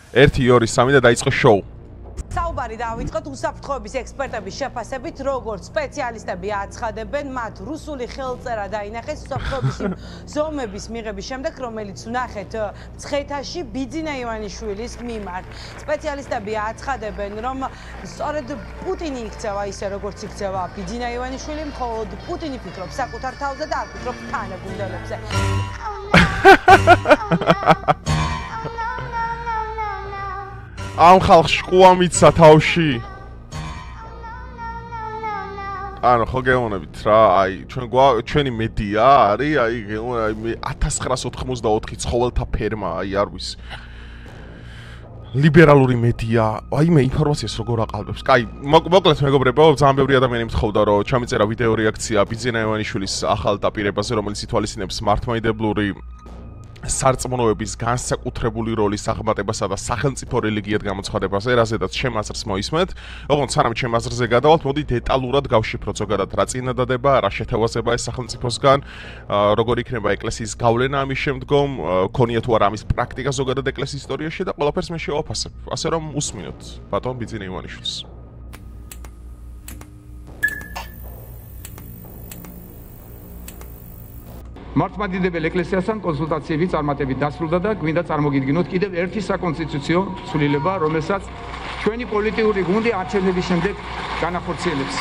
1 2 3 და დაიწყო შოუ. საუბარი დავიწყოთ უსაფრთხოების ექსპერტების შეფასებით, როგორც სპეციალისტები აცხადებენ, მათ რუსული ხელწერა დაინახეს უსაფრთხოების ზომების მიღების შემდეგ, რომელიც ვნახეთ მცხეთაში ბიძინა ივანიშვილის მიმართ. სპეციალისტები აცხადებენ, რომ სწორედ პუტინი იქცევა ისე, როგორც იქცევა ბიძინა ივანიშვილი, მხოლოდ პუტინი ფიქრობს საკუთარ თავზე და არ ფიქრობს თანაგუნდელებზე. ამ ხალხს შყუა მიცა თავში. ანუ ხო გეუბნებით რა, აი ჩვენი მედია არის, აი 1984 ცხოველთა ფერმა, აი არ ვიცი. ლიბერალური მედია, აი მე ინფორმაციას როგორ აყალბებს. კაი, მოკლედ მეგობრებო, ძალიან ბევრი ადამიანი მთხოვდა, რომ ჩამიწერა ვიდეო რეაქცია ბიძინა ივანიშვილის ახალ დაპირებაზე, რომელიც ითვალისწინებს მართლმადიდებლური სარწმუნოების განსაკუთრებული როლის აღმატებასა და სახელმწიფო რელიგიად გამოცხადებაზე, რაზედაც ჩემ აზრს მოისმენთ. ოღონდ სანამ ჩემ აზრზე გადავალთ, მოდი დეტალურად გავშიფროთ ზოგადად რა წინადადება, რა შეთავაზება ეს სახელმწიფოსგან, როგორ იქნება ეკლესიის გავლენა ამის შემდგომ, ქონია თუ არა ამის პრაქტიკა ზოგადად ეკლესიის ისტორიაში და ყველაფერს მე შევაფასებ. ასე რომ უსმინოთ ბატონ ბიძინა ივანიშვილს. მართლმადიდებელ ეკლესიასთან კონსულტაციები წარმატებით დასრულდა და გვინდა წარმოგიდგინოთ კიდევ ერთი საკონსტიტუციო ცვლილება, რომელსაც ჩვენი პოლიტიკური გუნდი არჩევნების შემდეგ განახორციელებს.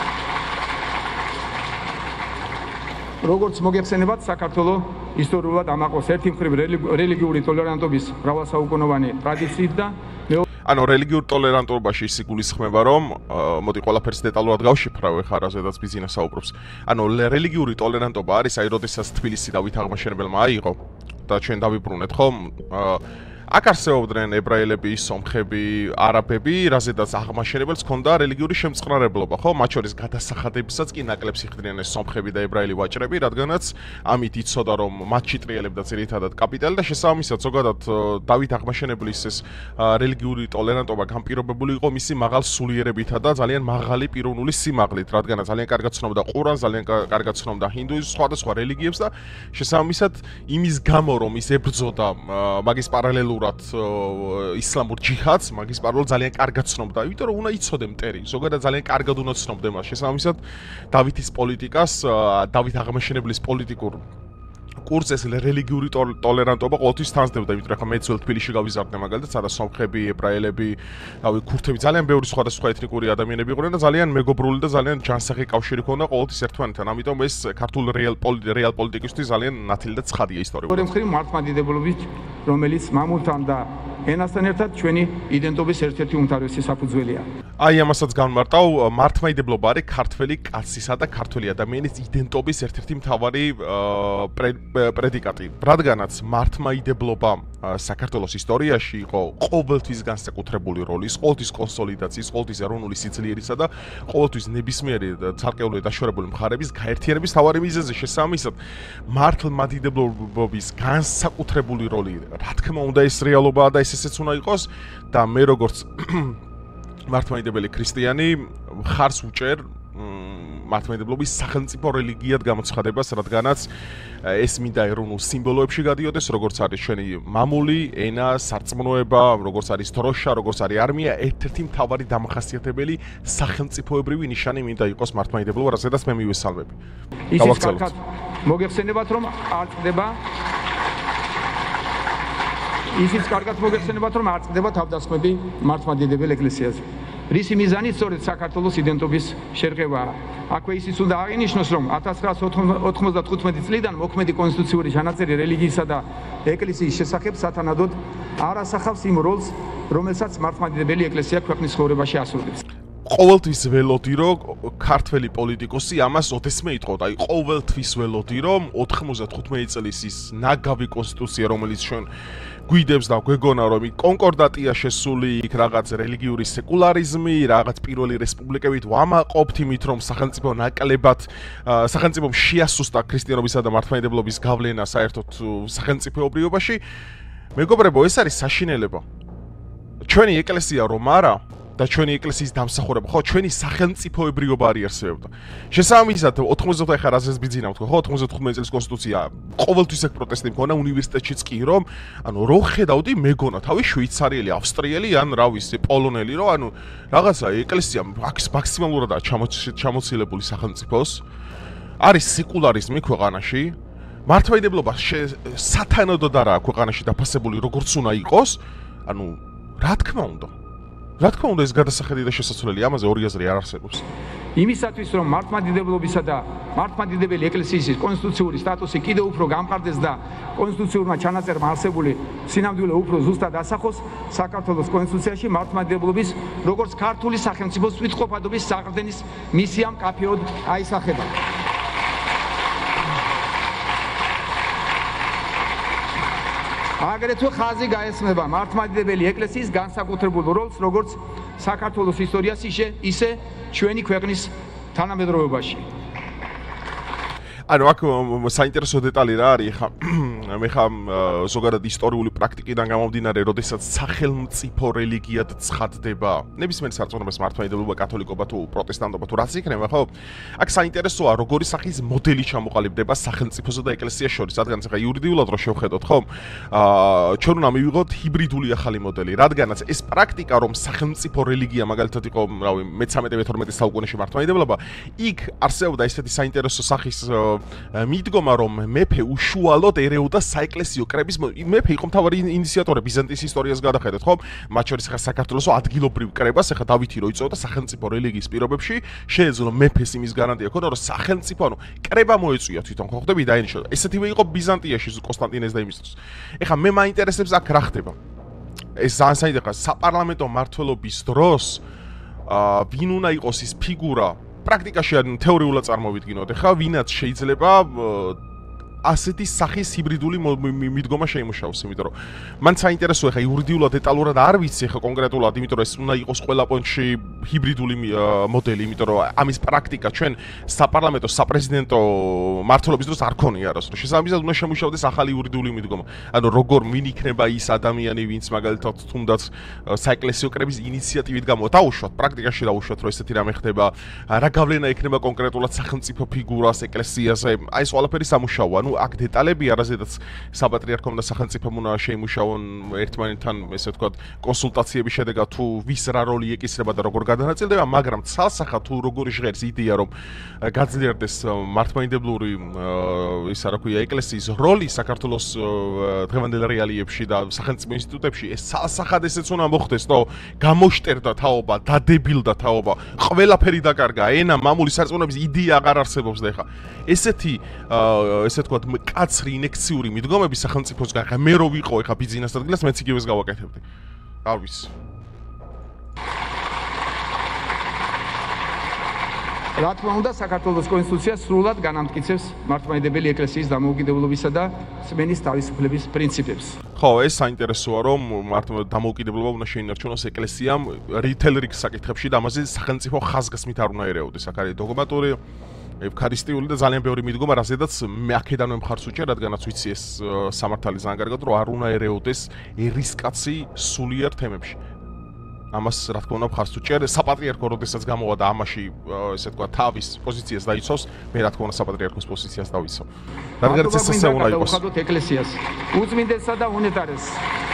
როგორც მოგეხსენებათ, საქართველოს ისტორიულად ამაყობს ერთი მხრივ რელიგიური ტოლერანტობის მრავალსაუკუნოვანი ტრადიციით და ანუ რელიგიურ ტოლერანტობაში ის იგულისხმება, რომ მოდი ყველაფერს დეტალურად გავშიფრავ ხარ, რაზედაც ბიძინა საუბრობს. ანუ რელიგიური ტოლერანტობა არის, აი როდესაც თბილისი დავით აღმაშენებელმა აიღო და ჩვენ დავიბრუნეთ, ხომ? აქ არსებობდნენ ებრაელები, სომხები, არაბები, რაზედაც აღმაშენებელს ჰქონდა რელიგიური შემწყნარებლობა, ხო? მათ შორის გადასახადებისაც კი ნაკლებს იხდნიან ეს სომხები და ებრაელი ვაჭრები, რადგანაც ამით იცოდა, რომ მათში ტრიალებდა ძირითადად კაპიტალი და შესაბამისად ზოგადად დავით აღმაშენებლის ეს რელიგიური ტოლერანტობა განპირობებული იყო მისი მაღალ სულიერებითა და ძალიან მაღალი პიროვნული სიმაღლით, რადგანაც ძალიან კარგად ცნობდა ყურანს, ძალიან კარგად ცნობდა ჰინდუიზმს, სხვადასხვა რელიგიებს და შესაბამისად იმის გამო, რომ ის ებრძოდა მაგის პარალელურად ისლამურ ჯიჰადს, მაგის პარალელურად ძალიან კარგად ცნობდა, იმიტომ რომ უნდა იცოდე მტერი, ზოგადად ძალიან კარგად უნდა ცნობდე მას. შესაბამისად დავითის პოლიტიკას, დავით აღმაშენებლის პოლიტიკურ კურსს რელიგიური ტოლერანტობა ყოველთვის თანსდებოდა, იმიტომ რომ მე ძველ თბილისში გავიზარდე მაგალითად, სადაც სომხები, ებრაელები, ქურთები, ძალიან ბევრი სხვადასხვა ეთნიკური ადამიანები იყვნენ და ძალიან მეგობრული და ძალიან ჯანსაღი კავშირი ჰქონდა ყოველთვის ერთმანეთთან. ამიტომ ეს ქართულ რეალ პოლიტიკისთვის ძალიან ნათელი და ცხადია ისტორიულად. მეორე მხრივ მართლმადიდებლობით, რომელიც მამულთან და ენასთან ერთად ჩვენი იდენტობის ერთ-ერთი უმთავრესი საფუძველია. აი ამასაც განმარტავ, მართლმადიდებლობა არის ქართველი კაცისა და ქართველი ადამიანის იდენტობის ერთ-ერთი მთავარი პრედიკატი. რადგანაც მართლმადიდებლობა საქართველოს ისტორიაში იყო ყოველთვის განსაკუთრებული როლის, ყოველთვის კონსოლიდაციის, ყოველთვის ეროვნული სიძლიერისა და ყოველთვის ნებისმიერი ცალკეული დაშორებული მხარების გაერთიანების მთავარი მიზეზი. შესაბამისად, მართლმადიდებლობის განსაკუთრებული როლი, რა თქმა უნდა, ეს რეალობაა და ესეც უნდა იყოს და მე როგორც მართლმადიდებელი ქრისტიანი ხარს უჭერ მართლმადიდებლობის სახელმწიფო რელიგიად გამოცხადებას, რადგანაც ეს მინდა ეროვნულ სიმბოლოებში გადიოდეს, როგორც არის ჩვენი მამული, ენა, სარწმუნოება, როგორც არის დროშა, როგორც არის არმია, ერთ-ერთი მთავარი დამახასიათებელი სახელმწიფოებრივი ნიშანი მინდა იყოს მართლმადიდებლობა, რასაც მე მივესალმები. ისიც კარგად მოგეხსენებათ, რომ არ წდება ისიც კარგად მოგეხსენებათ, რომ არ წდება თავდასხმები მართლმადიდებელ ეკლესიაზე. რისი მიზანით სწორედ საქართველოს იდენტობის შერყევაა. აქვე ისიც უნდა აღინიშნოს, რომ 1995 წლიდან მოქმედი კონსტიტუციური ჩანაწერი რელიგიისა და ეკლესიის შესახებ სათანადოდ არ ასახავს იმ როლს, რომელსაც მართლმადიდებელი ეკლესია ქვეყნის ცხოვრებაში ასრულებს. ყოველთვის ველოდი, რომ ქართველი პოლიტიკოსი ამას ოდესმე იტყოდა. აი ყოველთვის ველოდი, რომ 95 წლის ის ნაგავი კონსტიტუცია, რომელიც ჩვენ გვიდებს და გვეგონა, რომ კონკორდატია შესული იქ რაღაც რელიგიური სეკულარიზმი, რაღაც პირველი რესპუბლიკებით ვამაყობთ იმით, რომ სახელმწიფო ნაკლებად სახელმწიფომ შეასუსტა ქრისტიანობისა და მართლმადიდებლობის გავლენა საერთოდ სახელმწიფოებრიობაში. მეგობრებო, ეს არის საშინელება. ჩვენი ეკლესია რომ არა, და ჩვენი ეკლესიის დამსახურება, ხო, ჩვენი სახელმწიფოებრიობა არ იარსებებდა. შესაბამისად, 90 ხარ აზეს ბიძინა ვთქვა, ხო, 95 წლის კონსტიტუცია ყოველთვის ეგ პროტესტი მქონა უნივერსიტეტშიც კი, რომ ანუ რო ხედავდი მეგონა, თავი შვეიცარიელი, ავსტრიელი ან რა ვიცი, პოლონელი, რომ ანუ რაღაცა ეკლესია მაქსიმალურადაა ჩამოცილებული სახელმწიფოს. არის სეკულარიზმი ქვეყანაში. მართლმადიდებლობა სათანადოდ არაა ქვეყანაში დაფასებული როგორც უნდა იყოს. ანუ რა თქმა უნდა ეს გადასახედი და შესაძლებელი ამაზე ორი აზრი არ არსებობს. იმისათვის რომ მართლმადიდებლობისა და მართლმადიდებელი ეკლესიის კონსტიტუციური სტატუსი კიდევ უფრო გამყარდეს და კონსტიტუციურმა ჩანაწერმა არსებული სინამდვილე უფრო ზუსტად ასახოს, საქართველოს კონსტიტუციაში მართლმადიდებლობის როგორც ქართული სახელმწიფოს თვითმყოფადობის საყრდენის მისია მკაფიოდ აისახება. აგრეთვე ხაზი გაესმება მართლმადიდებელი ეკლესიის განსაკუთრებულ როლს როგორც საქართველოს ისტორიაში, ისე ჩვენი ქვეყნის თანამედროვეობაში. ანუ აქ საინტერესო დეტალი რა არის, ხა მე ხა ზოგადად ისტორიული პრაქტიკიდან გამომდინარე, როდესაც სახელმწიფო რელიგიად ცხადდება, ნებისმიერ სარწმუნოებას მართლმადიდებლობა, კათოლიკობა თუ პროტესტანტობა თუ რაც იქნება, ხო? აქ საინტერესოა, როგორი სახის მოდელი ჩამოყალიბდება სახელმწიფოსა და ეკლესიას შორის, რადგანაც ხა იურიდიულად რო შევხედოთ, ხო? ჩვენ უნდა მივიღოთ ჰიბრიდული ახალი მოდელი, რადგანაც ეს პრაქტიკა, რომ სახელმწიფო რელიგია მაგალითად იყო, რავი, მე-13-12 საუკუნეში მართლმადიდებლობა, იქ არსებობდა ესეთი საინტერესო სახის მიდგომა, რომ მეფე უშუალოდ ერეოდა საეკლესიო კრების მეფე იყო მთავარი ინიციატორი ბიზანტიის ისტორიას გადახედოთ, ხო? მათ შორის ხა საქართველოს ადგილობრივ კრებას, ხა დავითი რო იწოდა სახელმწიფო რელიგიის პირობებში, შეეძლო მეფეს იმის გარანტია ქონდა, რომ სახელმწიფო, ანუ კრება მოეწვია თვითონ, ხო ხდები დაინიშნა. ესეთივე იყო ბიზანტიაში, კონსტანტინეს და იმის დროს. ეხა მე მაინტერესებს აქ რა ხდება. ეს ძალიან საინტერესოა საპარლამენტო მმართველობის დროს ვინ უნდა იყოს ის ფიგურა პრაქტიკაში ან თეორიულად წარმოვიდგინოთ, ხა ვინაც შეიძლება ასეთი სახის ჰიბრიდული მიდგომა შეიმუშაოს, იმიტომ რომ მან საინტერესოა ხა იურიდიულად დეტალურად არ ვიცი ხა კონკრეტულად, იმიტომ რომ ეს უნდა იყოს ყველა პონჩი ჰიბრიდული მოდელი, იმიტომ რომ ამის პრაქტიკა ჩვენ საპარლამენტო, საპრეზიდენტო მმართველობის დროს არ ქონია არასდროს. შესაბამისად უნდა შემუშავდეს ახალი იურიდიული მიდგომა. ანუ როგორ ვინ იქნება ის ადამიანი, ვინც მაგალითად თუნდაც საეკლესიო კრების ინიციატივით დაუშვათ, პრაქტიკაში დაუშვათ, რომ ესეთი რამე ხდება, რა გავლენა ექნება კონკრეტულად სახელმწიფო ფიგურას ეკლესიაზე. აი ეს ყველაფერი სამუშაოა. ანუ აქ დეტალები არაზედაც საპატრიარქომ და სახელმწიფომ უნდა შეიმუშაონ ერთმანეთთან, ესე ვთქვათ, კონსულტაციების შედეგად თუ ვის რა როლი ეკისრება და როგორ გადანაწილდება, მაგრამ ცალსახად თუ როგორი ჟღერს იდეა, რომ გაძლიერდეს მართლმადიდებლური ისა რა ქვია ეკლესიის როლი საქართველოს დღევანდელ რეალიებში და სახელმწიფო ინსტიტუტებში, ეს ცალსახად ესეც უნდა მოხდეს, რომ გამოშტერდა თაობა, დადებილდა თაობა, ყველაფერი დაკარგა, ენა, მამული სარწმუნოების იდეა აღარ არსებობს და ეხა ესეთი ესე ვთქვათ, კაცრი ინექციური მიდგომები სახელმწიფოსგან, ხა მე რო ვიყო ეხა ბიზნეს ადგილას, მეც იგივეს გავაკეთებდი. არ ვიცი. რა თქმა უნდა, საქართველოს კონსტიტუცია სრულად განამტკიცებს მართლმადიდებელი ეკლესიის დამოუკიდებლობისა და სმენის თავისუფლების პრინციპებს. ხო, ეს საინტერესოა, რომ დამოუკიდებლობა უნდა შეინარჩუნოს ეკლესიამ რითელ რიგ საკითხებში და ამაზე სახელმწიფო ხაზგასმით არ უნდა ერეოდეს. აქ არის დოგმატური ევქარისტიული და ძალიან ბევრი მიდგომა, რაზედაც მე აქედანვე მხარს უჭერ, რადგანაც ვიცი ეს სამართალი ძალიან კარგად, რომ არ უნდა ერეოდეს ერისკაცი სულიერ თემებში. ამას რა თქმა უნდა მხარს უჭერ, საპატრიარქო როდესაც გამოვა და ამაში ესე ვთქვათ, თავის პოზიციას დაიცავს, მე რა თქმა უნდა საპატრიარქოს პოზიციას დავიცავ. რადგანაც ეს ესე უნდა იყოს. უხადოთ ეკლესიას, უწმინდესსა და უნეტარეს.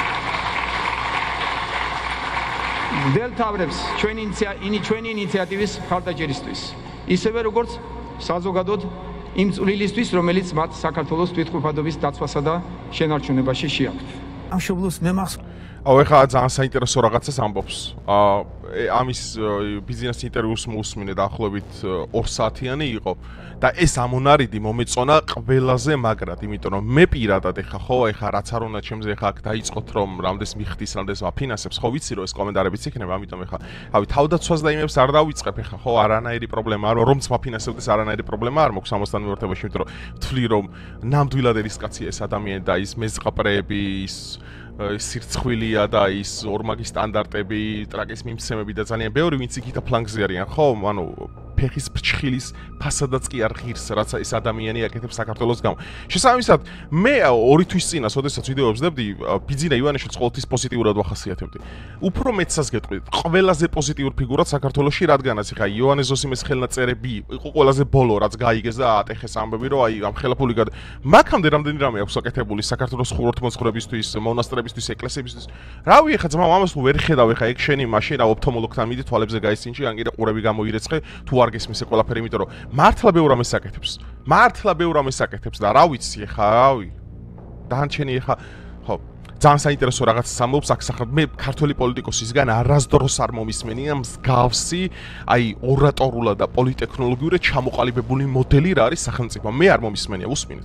დელთავრებს ჩვენი ინიციატივის მხარდაჭერისთვის. ისევე როგორც საზოგადოდ იმ წვლილისთვის, რომელიც მათ საქართველოს თვითმყოფადობის დაცვასა და შენარჩუნებაში შეაქვთ. ამ შობლოს მე აუ ეხლა ძალიან საინტერესო რაღაცას ამბობს. ამის ბიზნეს ინტერვიუს მოусმინე დაახლოებით 2 საათიანი იყო და ეს ამონარიდი მომეწონა ყველაზე მაგრად, იმიტომ რომ მე პირადად ეხლა რაც არ უნდა ჩემზე ეხლა აქ დაიწყოთ რომ რამდენს მიხდის, რამდენს ვაფინანსებს, ხო ვიცი რომ ეს კომენტარებიც იქნება, ამიტომ ეხლა ავი თავდაცვას და იმებს არ დავიწყებ ეხლა, ხო არანაირი პრობლემა არ რომც ვაფინანსებდეს არანაირი პრობლემა არ მაქვს ამასთან მიმართებაში, იმიტომ რომ ვთვლი რომ ნამდვილად ერისკაცია ეს ადამიანი და ის მეზყაპრეები, ის სირცხვილია და ის ორმაგი სტანდარტები, ტრაკის მიმცემები და ძალიან ბევრი ვინც იქით ფლანგზე არიან, ხო? ანუ ფეხის ფრჩხილის ფასადაც კი არ ღირს, რაც ეს ადამიანი აკეთებს საქართველოს გამო. შესაბამისად, მე 2 თვის წინას, ოდესაც ვიდეოებს ვდებდი, ბიძინა ივანიშვილს ყოველთვის პოზიტიურად ვახასიათებდი. უფრო მეცას გეტყვით, ყველაზე პოზიტიურ ფიგურად საქართველოში, რადგანაც ეხა იოანე ზოსიმეს ხელნაწერები იყო ყველაზე ბოლო, რაც გაიგეს და ატეხეს ამბები, რომ აი ამ ხელაფული მაგამდე რამდენი რამე აქვს აკეთებული საქართველოს ხუროთმოძღვრებისთვის, მონასტრებისთვის, ეკლესიებისთვის. რავი, ეხა ძმაო, ამას თუ ვერ ხედავ, ეხა ეგ შენი მაშინ რა ოფთალმოლოგთან მიდი თვალებზე გაისინჯი, ან კიდე ყურები გამოირეცხე, თუ არ გესმის ყველაფერი, იმიტომ რომ მართლა ბევრ რამეს აკეთებს. მართლა ბევრ რამეს აკეთებს და რა ვიცი ეხა, რავი. დანარჩენი ეხა, ხო, ძალიან საინტერესო რაღაცას ამბობს აქ სახად მე ქართველი პოლიტიკოსისგან არასდროს არ მომისმენია მსგავსი, აი ორატორულად და პოლიტექნოლოგიურად ჩამოყალიბებული მოდელი რა არის სახელმწიფო. მე არ მომისმენია, უსმინეთ.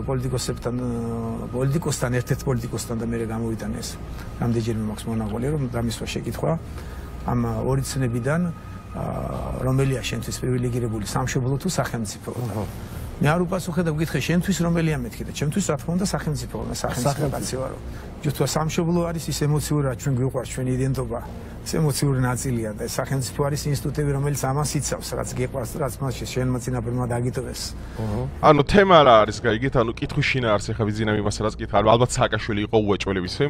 პოლიტიკოსთან ერთ-ერთ პოლიტიკოსთან და მე გამოვიტანე ეს. რამდენჯერმე მაქვს მონაკვალი, რომ დამისვა შეკითხვა ამ ორი ცნებიდან რომელია შენთვის პრივილეგირებული სამშობლო თუ სახელმწიფო. მე არ უპასუხე და ვკითხე შენთვის რომელია მეთქი და ჩემთვის რა თქმა უნდა სახელმწიფო, მე სახელმწიფო კაცი ვარო. ჯუთა სამშობლო არის ის ემოციურად ჩვენ გვიყვარს ჩვენი იდენტობა, ეს ემოციური ნაწილია და სახელმწიფო არის ინსტიტუტები, რომელიც ამას იცავს, რაც გიყვარს, რაც მას შენმა წინაპირმა დაგიტოვეს. ანუ თემა რა არის, გაიგეთ, ანუ კითხვის შინაარსი ხა ვიზინავ იმას რაც კითხა, ალბათ სააკაშვილი იყო უეჭველებისი.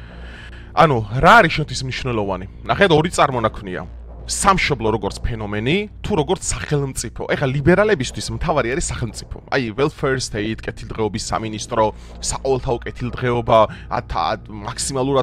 ანუ რა არის შენთვის მნიშვნელოვანი? ნახეთ, ორი წარმონაქმნია. სამშობლო როგორც ფენომენი, თუ როგორც სახელმწიფო. ეხლა ლიბერალებისთვის მთავარი არის სახელმწიფო. აი, welfare state, კეთილდღეობის სამინისტრო, საყოველთაო კეთილდღეობა, მაქსიმალურად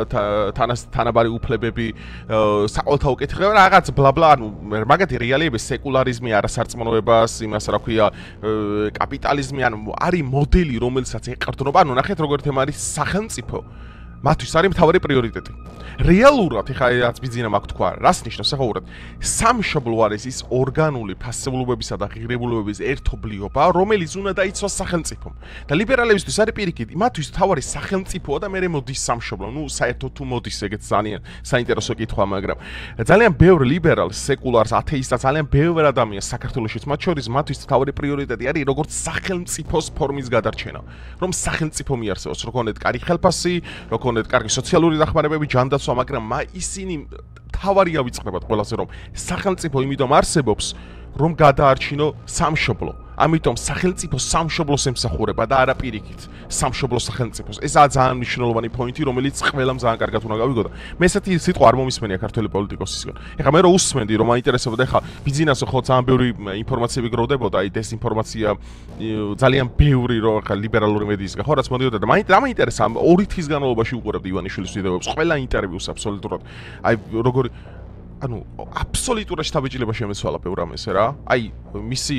თანაბარი უფლებები, საყოველთაო კეთილდღეობა, რაღაც ბლა-ბლა, ანუ მაგათი რეალიების სეკულარიზმი, არასარწმუნოებას, იმას რა ქვია, კაპიტალიზმი, ანუ არის მოდელი, რომელსაც ეყრდნობა, ანუ ნახეთ როგორ თემა არის სახელმწიფო. მათთვის არის მთავარი პრიორიტეტი. რეალურად, ეხლა რაც ბიძინა მაგ თქვა, რას ნიშნავს ახლა სამშობლო არის ის ორგანული ფასეულობებისა და ღირებულებების ერთობლიობა, რომელიც უნდა დაიცვას სახელმწიფომ. და ლიბერალებისთვის არის პირიქით, მათთვის მთავარი სახელმწიფოა და მერე მოდის სამშობლო. ნუ საერთოდ თუ მოდის, ეგეც ძალიან საინტერესო კითხვა, მაგრამ ძალიან ბევრ ლიბერალს, სეკულარს, ათეისტს, ძალიან ბევრ ადამიანს საქართველოშიც, მათ შორის მათთვის მთავარი პრიორიტეტი არის როგორც სახელმწიფოს ფორმის გადარჩენა. რომ სახელმწიფო მიარსებოს, რო ქონდეთ კარი ხელფასი, რო ქონდეთ კარგი სოციალური დახმარებები, ჯანდაცვა, მაგრამ ისინი თავარია ვიწყდებათ ყველაზე რომ სახელმწიფო იმით არსებობს, რომ გადაარჩინო სამშობლო. ამიტომ სახელმწიფო სამშობლოს ემსახურება და არა პირიქით სამშობლო სახელმწიფოს. ესაა ძალიან მნიშვნელოვანი პოინტი, რომელიც ყველამ ძალიან კარგად უნდა გავიგო და მე ესეთი სიტყვა არ მომისმენია ქართველი პოლიტიკოსისგან. ეხლა მე რო უსმენდი, რომ მაინტერესებოდა, ეხლა ბიზნესო ხო ძალიან ბევრი ინფორმაციები გროვდებოდა, აი დეзинფორმაცია ძალიან ბევრი რო ეხლა ლიბერალური მედიისგან ხო რაც მოდიოდა და მაინტერესა 2 თვის განმავლობაში უყურებდი ივანიშვილის ვიდეოებს, ყველა ინტერვიუს აბსოლუტურად. აი როგორი ანუ აბსოლუტურად შთაბეჭდილება შემეცვალა ბევრ ამას რა. აი მისი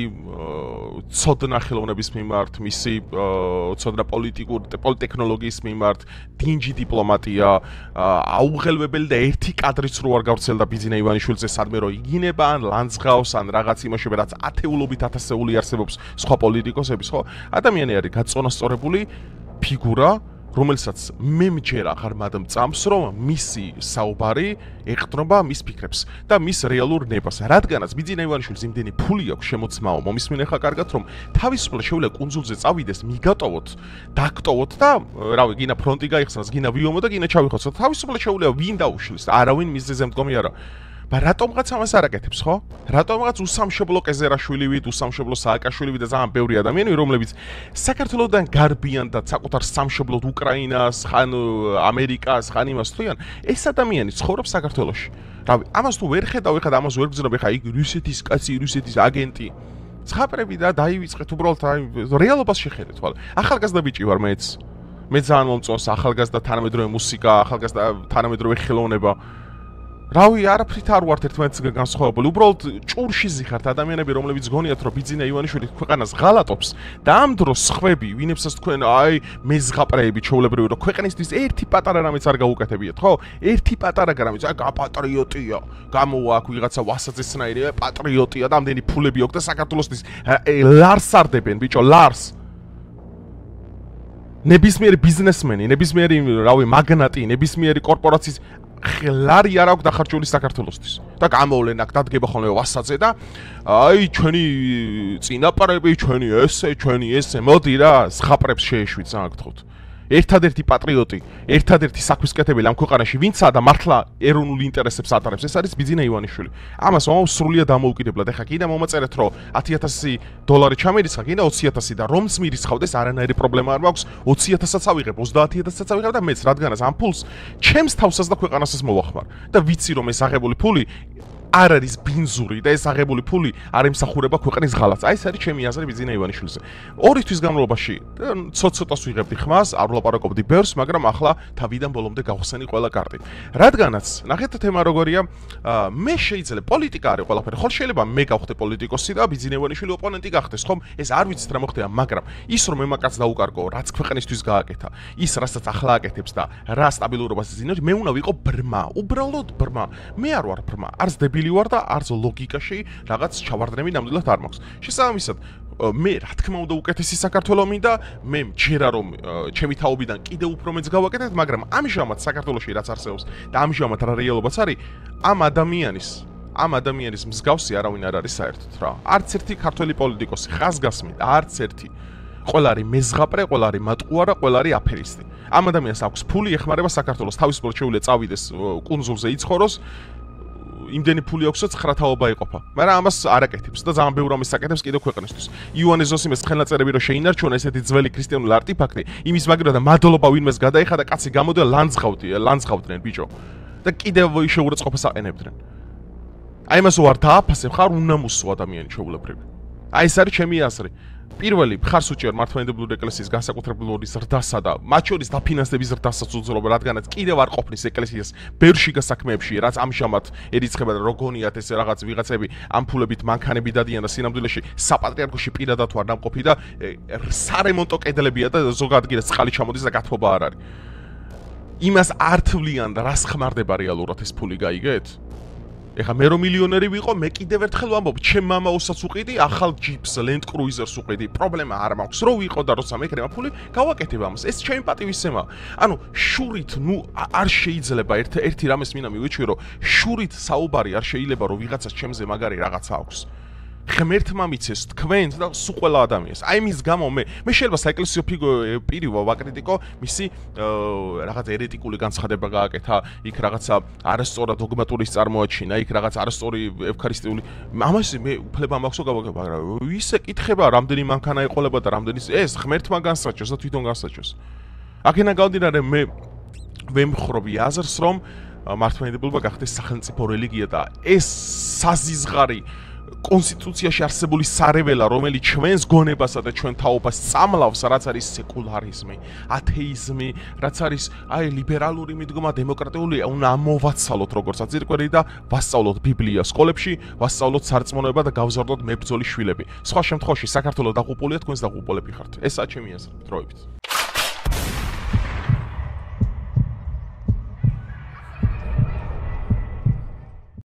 ცოდნა ხელოვნების მიმართ, მისი ცოდნა პოლიტექნოლოგიის მიმართ, დინჯი დიპლომატია, აუღელვებელი და ერთი კადრიც რო არ გავრცელდა ბიძინა ივანიშვილზე სადმე რო იგინება ან ლანძღავს ან რაღაც იმაში რაც ათეულობით ათასეული არსებობს სხვა პოლიტიკოსების, ხო? ადამიანი არის გაწონასწორებული ფიგურა, რომელსაც მე მჯერა აღარ მადამწამს, რომ მისი საუბარი ეყრდნობა მის ფიქრებს და მის რეალურ ნებას. რადგანაც ბიძინა ივანიშვილს იმდენი ფული აქვს შემოცმაო, მომისმენე ხა კარგად, რომ თავისუფლად შეუძლია კუნძულზე წავიდეს, მიგატოვოთ, დაგტოვოთ და რავი, გინა ფრონტი გაიხსნას, გინა ვიომო და გინა ჩავიხოცოთ. თავისუფლად შეუძლია ვინ დაუშლის და არავინ მისზე მდგომი არა. რატომღაც ამას არ აკეთებს, ხო? რატომღაც უსამშობლო კეზერაშვილივით, უსამშობლო სააკაშვილივით და ძალიან ბევრი ადამიანები, რომლებიც საქართველოსდან გარბიან და საკუთარ სამშობლოდ უკრაინას, ხან ამერიკას, ხან იმას თვიან, ეს ადამიანი ცხოვრობს საქართველოში. რავი, ამას თუ ვერ ხედავ, ეხლა ამას ვერ გძნობ, ეხლა იგი რუსეთის კაცი, რუსეთის აგენტი. ცხაპრები და დაივიწყეთ უბრალოდ რეალობას შეხედეთ, ხვალ. ახალგაზრდა ბიჭი ვარ მეც. მე ძალიან მომწონს ახალგაზრდა თანამედროვე მუსიკა, ახალგაზრდა თანამედროვე ხელოვნება. რავი, არაფრით არ ვართ ერთმანეთისგან განსხვავებული. უბრალოდ ჭურში ზიხართ ადამიანები, რომლებიც გონიათ, რომ ბიძინა ივანიშვილი ქვეყანას ღალატობს და ამ დროს ხვები, ვინებსაც თქვენ აი მეზღაპრეები ჩაულებრივი, რომ ქვეყნისთვის ერთი პატარა რამეც არ გაუკეთებიათ, ხო? ერთი პატარა რამეც, აი გაპატრიოტია, გამოვა აქ ვიღაცა ვასაძესნაირი, პატრიოტია და ამდენი ფულები აქვს და საქართველოსთვის ლარს არდებენ, ბიჭო, ლარს. ნებისმიერი ბიზნესმენი, ნებისმიერი, რავი, მაგნატი, ნებისმიერი კორპორაციის ლარი არ აქვს დახარჯული საქართველოსთვის. და გამოვლენ აქ დადგება ხოლმე ვასაძე და აი ჩვენი წინაპრები, ჩვენი ესე, მოდი რა, ზღაპრებს შეეშვით, ძალიან გთხოვთ. ერთადერთი პატრიოტი, ერთადერთი საქმისკეთებელი ამ ქვეყანაში ვინცაა და მართლა ეროვნულ ინტერესებს ატარებს, ეს არის ბიძინა ივანიშვილი. ამას სრულიად დამოუკიდებლად ეხა კიდე მომაწერეთ, რომ $10,000 ჩამერიცხა, კიდე 20,000 და რომც მირიცხავდეს, არანაირი პრობლემა არ მაქვს, 20,000-საც ავიღებ, 30,000-საც ავიღებ და მეც რადგანაც ამ ფულს ჩემს თავსაც და ქვეყანასაც მოვახმარ. და ვიცი რომ ეს აღებული ფული არ არის ბინზური და ეს აღებული ფული არ ემსახურება ქვეყნის ღალატს. აი ეს არის ჩემი აზრი ბიძინა ივანიშვილზე. 2 თვის განმავლობაში ცოტ-ცოტას ვიღებდი ხმას, არ ვლაპარაკობდი ბევრს, მაგრამ ახლა თავიდან ბოლომდე გავხსენი ყველა კარტი. რადგანაც, ნახეთ თემა როგორია, მე შეიძლება პოლიტიკა არის ყველაფერი. ხო შეიძლება მე გავხდე პოლიტიკოსი და ბიძინა ივანიშვილი ოპონენტი გახდეს, ხომ? ეს არ ვიცით რა მოხდება, მაგრამ ის რომ მე მაგას დაუკარგო, რაც ქვეყნისთვის გააკეთა, ის რასაც ახლა აკეთებს და რა სტაბილურობას იზინებს, მე უნდა ვიყო ბრმა, უბრალოდ ბრმა. მე არ ვარ ბრმა, არც დებილი ვარ და არც ლოგიკაში რაღაც ჩავარდნები ნამდვილად არ მაქვს. შესაბამისად, მე რა თქმა უნდა უკეთესი საქართველო მინდა, მე მჯერა რომ ჩემი თაობიდან კიდევ უფრო მეც გავაკეთებ, მაგრამ ამჟამად საქართველოში რაც არსებობს და ამჟამად რა რეალობაც არის, ამ ადამიანის მსგავსი არავინ არ არის საერთოდ რა. არც ერთი ქართველი პოლიტიკოსი ხაზგასმით, არც ერთი. ყველა არის მეზღაპრე, ყველა არის მატყუარა, ყველა არის აფერისტი. ამ ადამიანს აქვს ფული, ეხმარება საქართველოს, თავისუფლად შეუძლია წავიდეს კუნძულზე იცხოვროს. იმდენი ფული აქვს, 9 თაობა იყოფა. მაგრამ ამას არ აკეთებს და ძალიან ბევრ ამის აკეთებს კიდევ ქვეყნისთვის. ივანე ზოსიმეს ხელნაწერები რო შეინარჩუნა ესეთი ძველი ქრისტიანული არტიფაქტი, იმის მაგივრად და მადლობა ვინმეს გადაიხადა და კაცი გამოდია ლანძღავდნენ ბიჭო. და კიდევ შეურაცხყოფას აყენებდნენ. აი მას ვარ დააფასებ, ხარ უნამუსო ადამიანი ჩვეულებრივი. აი ეს არის ჩემი აზრი. პირველი მხარს უჭერ მართლმადიდებლური ეკლესიის განსაკუთრებული ზრდასა და მათ შორის დაფინანსების ზრდასაც უძრობა, რადგანაც კიდევ არ ყოფნის ეკლესიას ბევრ შიგასაქმეებში, რაც ამჟამად ერიცხება და როგონიათ ეს რაღაც ვიღაცები ამ ფულებით მანქანები დადიან და სინამდვილეში საპატრიარქოში პირადად ვარ დამყოფი და სარემონტო კედლებია და ზოგ ადგილას წყალი ჩამოდის და გათბობა არ არის. იმას არ თვლიან და რას ხმარდება რეალურად ეს ფული გაიგეთ? ეხა მე რომ მილიონერი ვიყო, მე კიდევ ერთხელ ვამბობ, ჩემ მამაოსაც უყიდი, ახალ ჯიპს, Land Cruiser-ს უყიდი, პრობლემა არ მაქვს, რო ვიყო და როცა მეკრება ფული, გავაკეთებ ამას. ეს ჩემი პატივისცემაა. ანუ შურით, არ შეიძლება ერთი რამეს მინდა მივიჩვიო, რომ შურით საუბარი არ შეიძლება, რომ ვიღაცას ჩემზე მაგარი რაღაცა აქვს. ღმერთმა მიცეს თქვენ და სულ ყველა ადამიანს. აი მის გამო მე შეიძლება საეკლესიო პირი ვაკრიტიკო, მისი რაღაც ერეტიკული განცხადება გააკეთა, იქ რაღაცა არასწორად დოგმატურის წარმოაჩინა, იქ რაღაც არასწორი ევქარისტიული. ამას მე უფლება მაქვს გავაკეთო, მაგრამ ვისე კითხება, რამდენი მანქანა ეყოლება და რამდენი ეს ღმერთმა განსაჭოს და თვითონ განსაჭოს. აქედან გამომდინარე მე ვემხრობი აზრს, რომ მართლმადიდებლობა გახდეს სახელმწიფო რელიგია და ეს საზიზღარი კონსტიტუციაში არსებული სარეველა, რომელიც ჩვენს გონებასა და ჩვენ თაობას წამლავს, რაც არის სეკულარიზმი, ათეიზმი, რაც არის აი ლიბერალური მიდგომა, დემოკრატიული, უნდა ამოვაცალოთ როგორც საძირკველი და ვასწავლოთ ბიბლია სკოლებში, ვასწავლოთ სარწმუნოება და გავზარდოთ მებრძოლი შვილები. სხვა შემთხვევაში საქართველოს დაღუპულია, თქვენს დაღუპულები ხართ. ესაა ჩემი აზრი, დროებით.